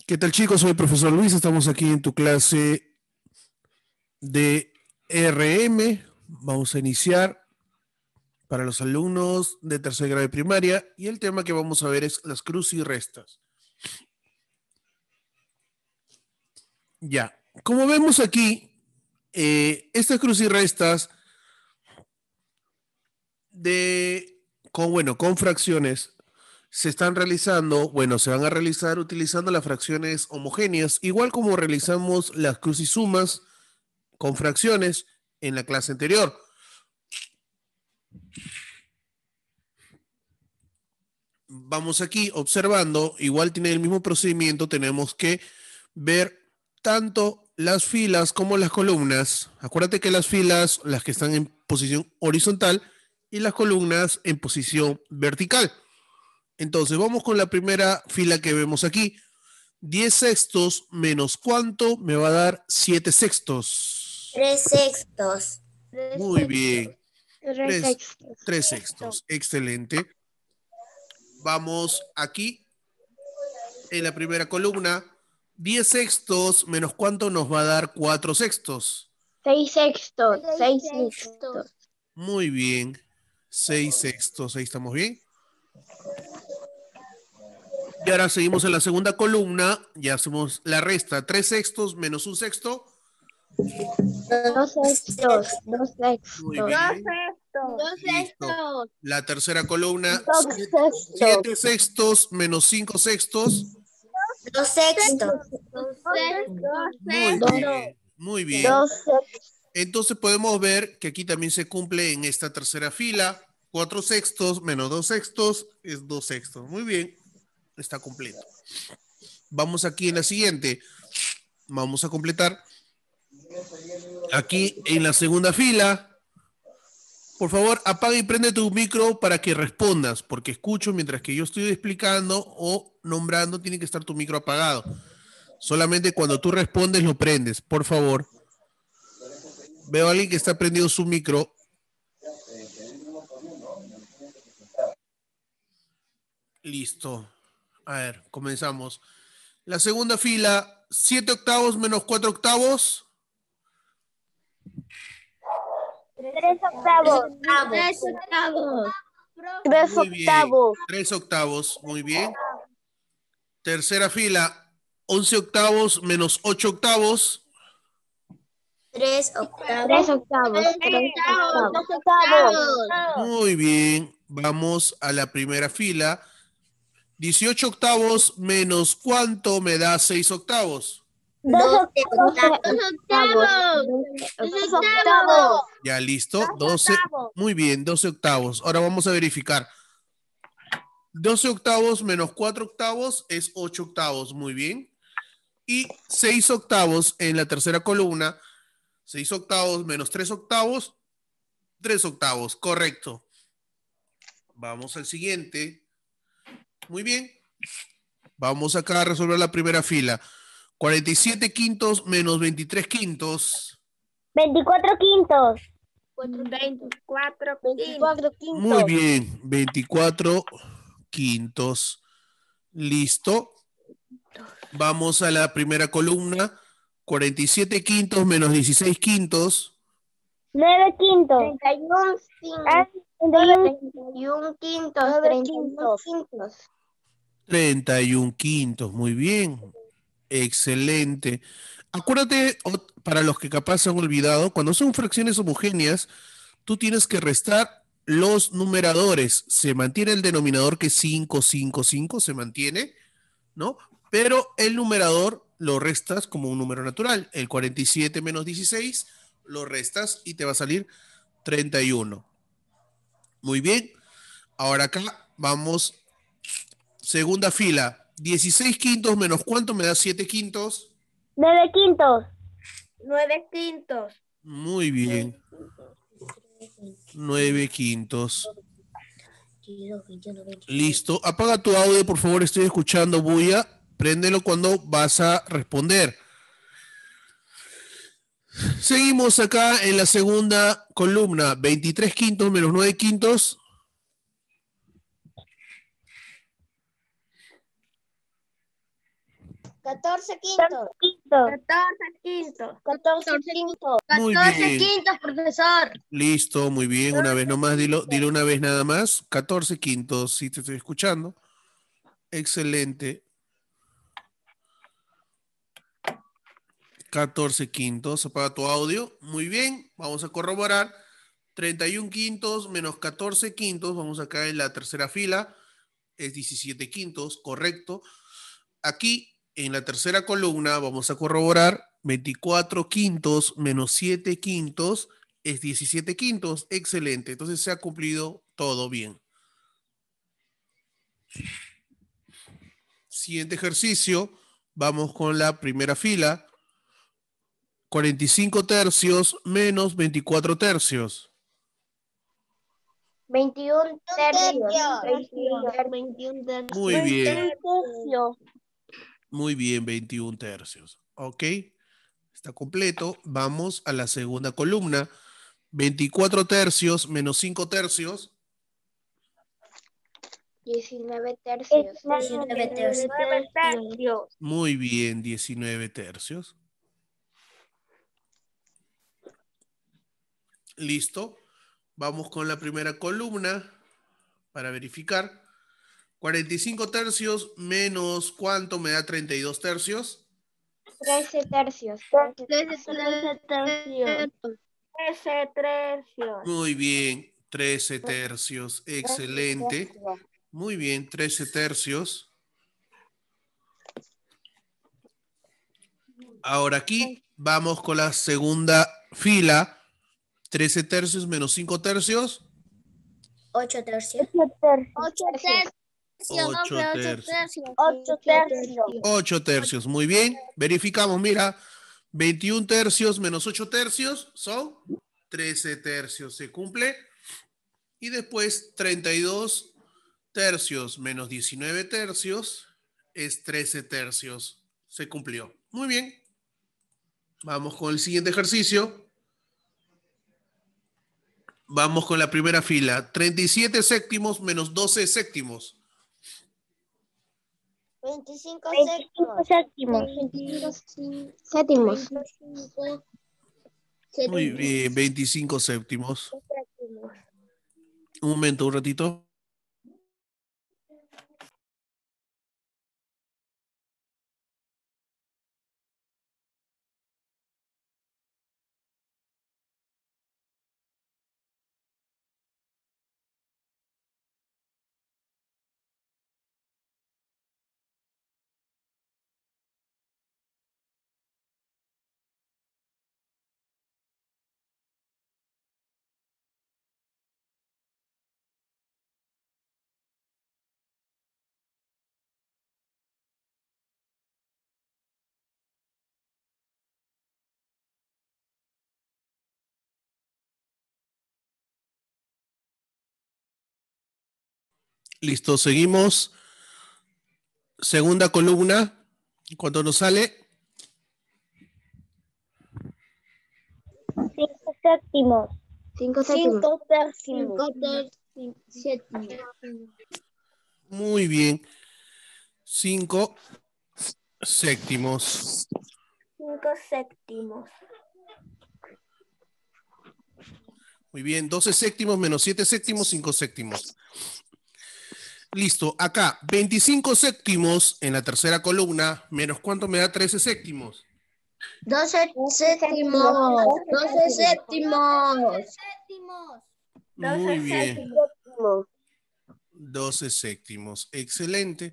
¿Qué tal, chicos? Soy el profesor Luis. Estamos aquí en tu clase de RM. Vamos a iniciar para los alumnos de tercer grado de primaria y el tema que vamos a ver es las cruces y restas. Ya, como vemos aquí, estas cruces y restas con fracciones se están realizando, se van a realizar utilizando las fracciones homogéneas, igual como realizamos las cruces y sumas con fracciones en la clase anterior. Vamos aquí observando, igual tiene el mismo procedimiento, tenemos que ver tanto las filas como las columnas. Acuérdate que las filas, las que están en posición horizontal, y las columnas en posición vertical. Entonces vamos con la primera fila que vemos aquí. 10 sextos menos ¿cuánto? Me va a dar 7 sextos. 3 sextos. Muy bien. 3 sextos. Excelente. Vamos aquí en la primera columna. 10 sextos menos ¿cuánto nos va a dar 4 sextos? 6 sextos. 6 sextos. Muy bien. 6 sextos. Ahí estamos bien. Y ahora seguimos en la segunda columna. Ya hacemos la resta. 3 sextos menos 1 sexto. 2 sextos. 2 sextos. Muy bien. 2 sextos. La tercera columna. 7 7 sextos menos 5 sextos. 2 sextos. Muy bien. Muy bien. 2 sextos. Entonces podemos ver que aquí también se cumple en esta tercera fila. 4 sextos menos 2 sextos es 2 sextos. Muy bien. Está completo. Vamos aquí en la siguiente. Vamos a completar. Aquí en la segunda fila. Por favor, apaga y prende tu micro para que respondas, porque escucho mientras que yo estoy explicando o nombrando, tiene que estar tu micro apagado. Solamente cuando tú respondes lo prendes, por favor. Veo a alguien que está prendido su micro. Listo. A ver, comenzamos. La segunda fila, 7 octavos menos 4 octavos. 3 octavos. 3 octavos. 3 Muy bien. octavos. 3 octavos, muy bien. Tercera fila, 11 octavos menos 8 octavos. 3 octavos. 3 octavos. 3 octavos. Muy bien. Vamos a la primera fila. 18 octavos menos ¿cuánto me da 6 octavos? 2 octavos. 2 octavos. Ya listo. 12. Muy bien, 12 octavos. Ahora vamos a verificar. 12 octavos menos 4 octavos es 8 octavos. Muy bien. Y 6 octavos en la tercera columna. 6 octavos menos 3 octavos. 3 octavos. Correcto. Vamos al siguiente. Muy bien. Vamos acá a resolver la primera fila. 47 quintos menos 23 quintos. 24 quintos. 24 quintos. Muy bien. 24 quintos. Listo. Vamos a la primera columna. 47 quintos menos 16 quintos. 9 quintos. 31 quintos. 31 quintos. 31 quintos. Muy bien. Excelente. Acuérdate, para los que capaz se han olvidado, cuando son fracciones homogéneas, tú tienes que restar los numeradores. Se mantiene el denominador que es 5, 5, 5, se mantiene, ¿no? Pero el numerador lo restas como un número natural. El 47 menos 16 lo restas y te va a salir 31. Muy bien. Ahora acá vamos. Segunda fila. 16 quintos menos ¿cuánto me da 7 quintos? 9 quintos. 9 quintos. Muy bien. 9 quintos. Listo. Apaga tu audio, por favor. Estoy escuchando bulla. Préndelo cuando vas a responder. Seguimos acá en la segunda columna. 23 quintos menos 9 quintos. 14 14 quintos. 14 quintos. 14 quintos. Muy 14 bien. quintos, profesor. Listo, muy bien. Una vez nomás, dilo una vez nada más. 14 quintos, sí te estoy escuchando. Excelente. 14 quintos. Apaga tu audio. Muy bien. Vamos a corroborar. 31 quintos menos 14 quintos. Vamos acá en la tercera fila. Es 17 quintos, correcto. Aquí, en la tercera columna, vamos a corroborar 24 quintos menos 7 quintos es 17 quintos. Excelente. Entonces se ha cumplido todo bien. Siguiente ejercicio. Vamos con la primera fila. 45 tercios menos 24 tercios. 21 tercios. 21 tercios. Muy bien. tercios. Muy bien, 21 tercios. Ok. Está completo. Vamos a la segunda columna. 24 tercios menos 5 tercios. 19 tercios. 19 tercios. Muy bien, 19 tercios. Listo. Vamos con la primera columna para verificar. 45 tercios menos ¿cuánto me da 32 tercios? 13 tercios. 13 tercios. 13 tercios. Muy bien, 13 tercios. Excelente. Muy bien, 13 tercios. Ahora aquí vamos con la segunda fila. 13 tercios menos 5 tercios. 8 tercios. 8 tercios. 8 tercios. 8 tercios. 8 tercios. Muy bien. Verificamos, mira. 21 tercios menos 8 tercios son 13 tercios. Se cumple. Y después 32 tercios menos 19 tercios es 13 tercios. Se cumplió. Muy bien. Vamos con el siguiente ejercicio. Vamos con la primera fila. 37 séptimos menos 12 séptimos. 25 séptimos. 25 séptimos. Muy bien, 25 séptimos. Un momento, un ratito. Listo, seguimos. Segunda columna. ¿Cuánto nos sale? 5 séptimos. 5 5 tercios. Muy bien. 5 séptimos. 5 séptimos. Muy bien. 12 séptimos menos 7 séptimos, 5 séptimos. Listo. Acá, 25 séptimos en la tercera columna, menos ¿cuánto me da 13 séptimos? 12 séptimos. 12 séptimos. Muy bien. 12 séptimos. Excelente.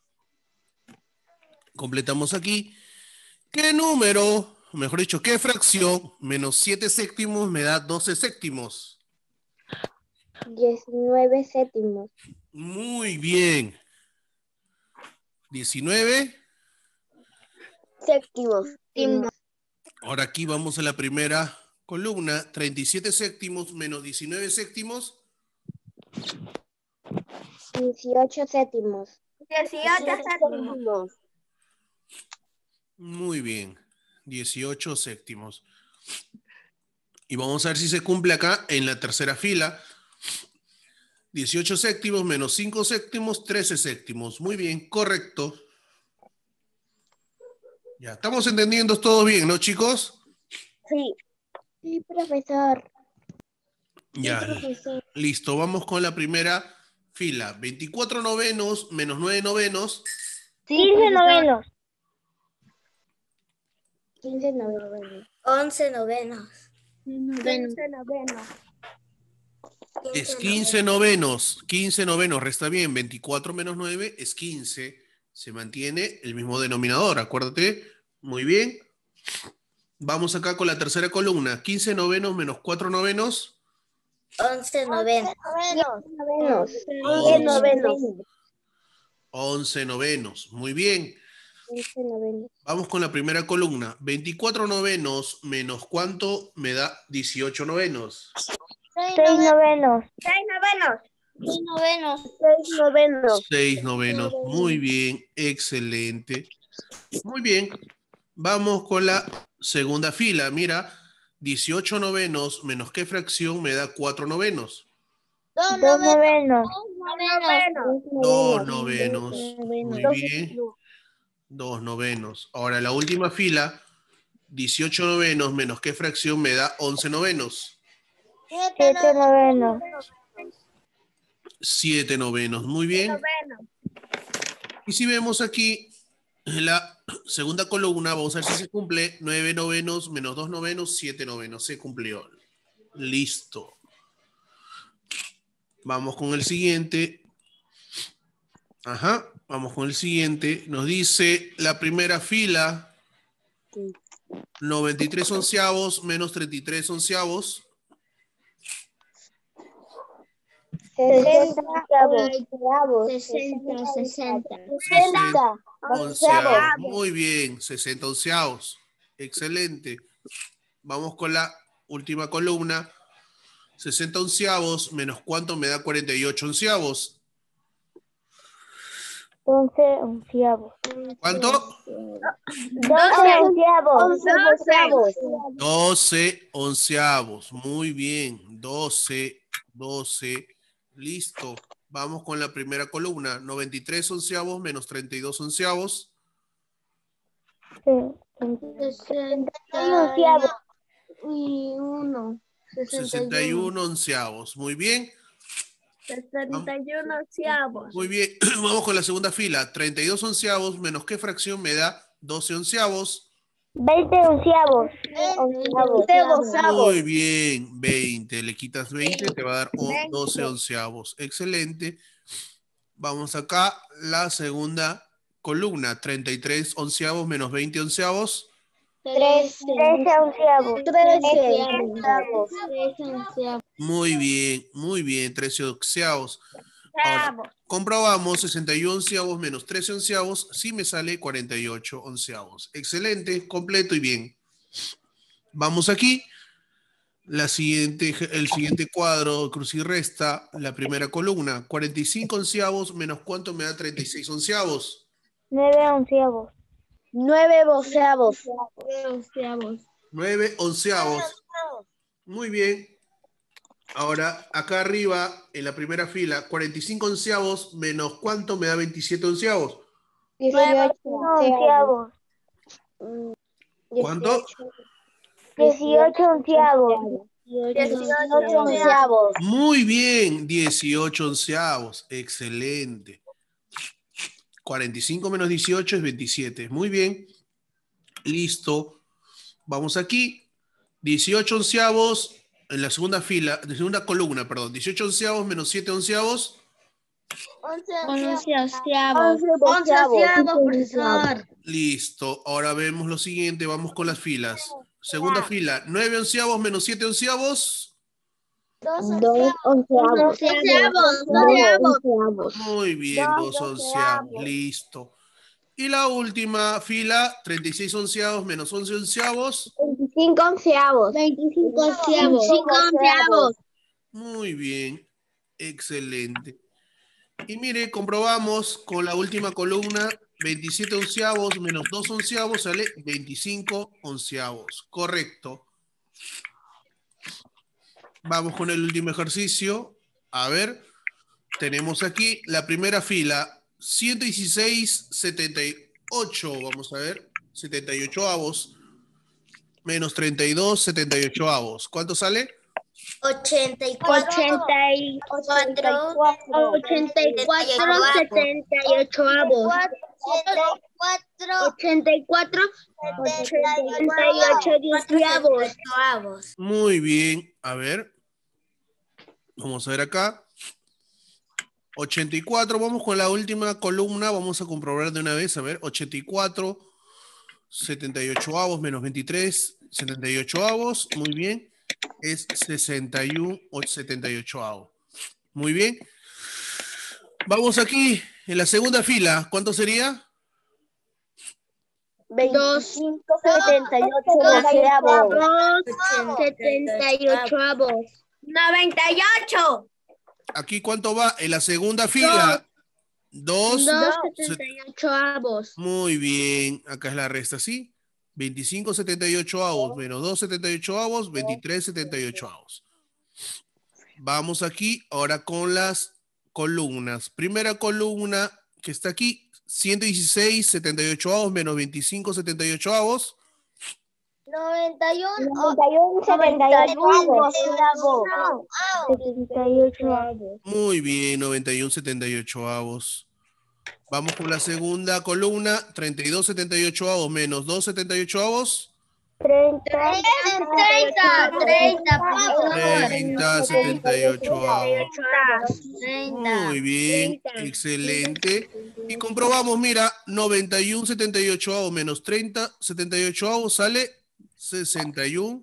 Completamos aquí. ¿Qué número, mejor dicho, qué fracción menos 7 séptimos me da 12 séptimos? 19 séptimos. Muy bien. 19. Séptimos. Ahora aquí vamos a la primera columna. 37 séptimos menos 19 séptimos. 18 séptimos. 18 séptimos. Muy bien. 18 séptimos. Y vamos a ver si se cumple acá en la tercera fila. 18 séptimos menos 5 séptimos, 13 séptimos. Muy bien, correcto. Ya, estamos entendiendo todos bien, ¿no, chicos? Sí. Sí, profesor. Ya, Profesor. listo. Vamos con la primera fila. 24 novenos menos 9 novenos. 15 novenos. 15 novenos. 11 novenos. 15 novenos. Es 15 novenos. 15 novenos, resta bien. 24 menos 9 es 15. Se mantiene el mismo denominador, acuérdate. Muy bien. Vamos acá con la tercera columna. 15 novenos menos 4 novenos. 11 novenos. 10 novenos. 11 novenos. Muy bien. 15 novenos. Vamos con la primera columna. 24 novenos menos ¿cuánto me da 18 novenos? 6 novenos. 6 novenos. 6 novenos. 6 novenos. 6 novenos. Muy bien. Excelente. Muy bien. Vamos con la segunda fila. Mira, 18 novenos menos ¿qué fracción me da 4 novenos? 2 novenos. 2 novenos. Muy bien. 2 novenos. Ahora la última fila. 18 novenos menos ¿qué fracción me da 11 novenos? 7 novenos. 7 novenos. Muy bien. Y si vemos aquí en la segunda columna, vamos a ver si se cumple. 9 novenos menos 2 novenos, 7 novenos. Se cumplió. Listo. Vamos con el siguiente. Ajá. Vamos con el siguiente. Nos dice la primera fila. 93 onceavos menos 33 onceavos. 60 Onceavos. Muy bien. 60 onceavos. Excelente. Vamos con la última columna. 60 onceavos menos ¿cuánto me da 48 onceavos? 11 onceavos. ¿Cuánto? 12 onceavos. 12 onceavos. Muy bien. 12. Listo. Vamos con la primera columna. 93 onceavos menos 32 onceavos. 61 onceavos. Muy bien. 61 onceavos. Muy bien. Vamos con la segunda fila. 32 onceavos menos ¿qué fracción me da 12 onceavos? 20 onceavos. Muy bien. 20. Le quitas 20, te va a dar 12 onceavos. Excelente. Vamos acá. La segunda columna. 33 onceavos menos 20 onceavos. 13 onceavos. Muy bien, 13 onceavos. Ahora, comprobamos 61 onceavos menos 13 onceavos, sí me sale 48 onceavos. Excelente, completo y bien. Vamos aquí. El siguiente cuadro, cruz y resta, la primera columna. 45 onceavos menos ¿cuánto me da 36 onceavos? 9 onceavos. 9 onceavos. 9 onceavos. Muy bien. Ahora, acá arriba, en la primera fila, 45 onceavos menos ¿cuánto me da 27 onceavos? 18 onceavos. ¿Cuánto? 18 onceavos. 18 onceavos. Muy bien, 18 onceavos. Excelente. 45 menos 18 es 27. Muy bien. Listo. Vamos aquí. 18 onceavos en la segunda fila, de segunda columna, perdón. 18 onceavos menos 7 onceavos. 11 onceavos, profesor. Listo. Ahora vemos lo siguiente. Vamos con las filas. Segunda fila. 9 onceavos menos 7 onceavos. 2 onceavos. Muy bien, 2 onceavos. Listo. Y la última fila, 36 onceavos menos 11 onceavos. 25 onceavos. 25 onceavos. Muy bien, excelente. Y mire, comprobamos con la última columna, 27 onceavos menos 2 onceavos sale 25 onceavos. Correcto. Vamos con el último ejercicio. A ver, tenemos aquí la primera fila, 116, 78. Vamos a ver. 78avos, menos 32 78avos. ¿Cuánto sale? 84. 84 avos. Muy bien. A ver. Vamos a ver acá. 84. Vamos con la última columna. Vamos a comprobar de una vez. A ver. 84. 78avos menos 23. 78avos. Muy bien. Es 61 o 78avos. Muy bien. Vamos aquí. En la segunda fila. ¿Cuánto sería? 78avos. 98. Aquí, ¿cuánto va? En la segunda fila. 278avos. Muy bien. Acá es la resta, ¿sí? 25 78avos menos 2 78avos, 23 78avos. Vamos aquí ahora con las columnas. Primera columna que está aquí, 116 78avos menos 25 78avos. 91 78avos. Muy bien, 91 78avos. Vamos con la segunda columna, 32 78avos menos 2 78avos. 30 78avos. Muy bien, excelente. Y comprobamos, mira, 91 78avos menos 30 78avos sale 61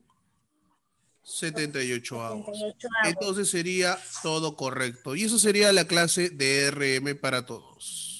78avos. Entonces sería todo correcto. Y eso sería la clase de RM para todos.